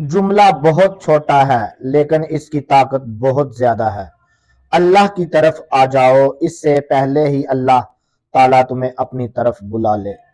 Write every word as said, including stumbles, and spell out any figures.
जुमला बहुत छोटा है लेकिन इसकी ताकत बहुत ज्यादा है। अल्लाह की तरफ आ जाओ, इससे पहले ही अल्लाह ताला तुम्हें अपनी तरफ बुला ले।